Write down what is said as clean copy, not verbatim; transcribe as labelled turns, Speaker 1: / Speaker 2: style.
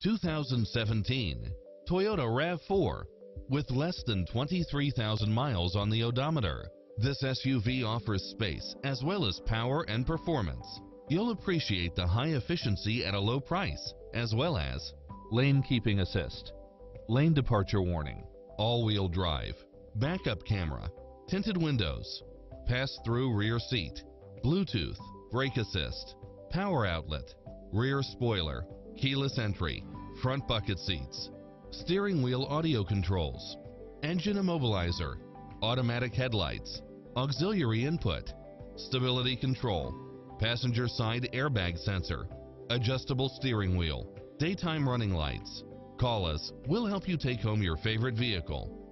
Speaker 1: 2017 Toyota RAV4 with less than 23,000 miles on the odometer. This SUV offers space as well as power and performance. You'll appreciate the high efficiency at a low price, as well as lane keeping assist, lane departure warning, all-wheel drive, backup camera, tinted windows, pass-through rear seat, Bluetooth, brake assist, power outlet, rear spoiler, keyless entry, front bucket seats, steering wheel audio controls, engine immobilizer, automatic headlights, auxiliary input, stability control, passenger side airbag sensor, adjustable steering wheel, daytime running lights. Call us, we'll help you take home your favorite vehicle.